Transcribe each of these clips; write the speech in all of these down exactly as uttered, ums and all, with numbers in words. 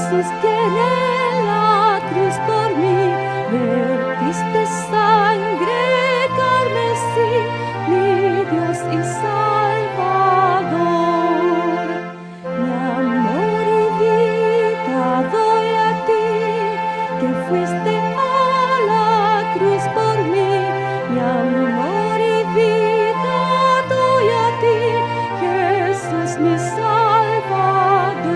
Jesús, que en la cruz por mí vertiste sangre carmesí, mi Dios y Salvador. Mi amor y vida doy a ti, que fuiste a la cruz por mí. Mi amor y vida doy a ti, Jesús mi Salvador.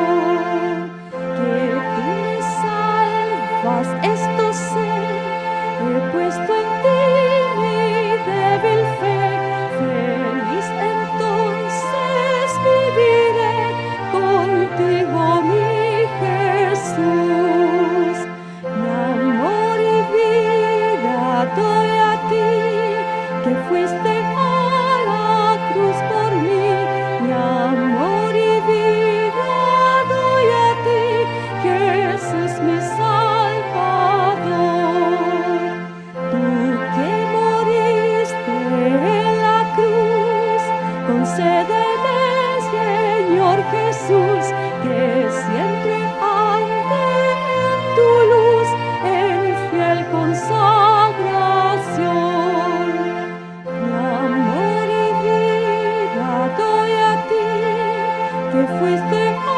Que tú me salvas, esto sé, he puesto en ti mi débil fe. Feliz entonces viviré contigo, mi Jesús. Mi amor y vida doy a ti, que fuiste a la cruz por mí. Mi amor y vida doy a ti, Jesús mi Salvador. Tú que moriste en la cruz, concédeme, Señor Jesús, que siempre ande en tu luz, en fiel consagración. Mi amor y vida doy a ti, que fuiste a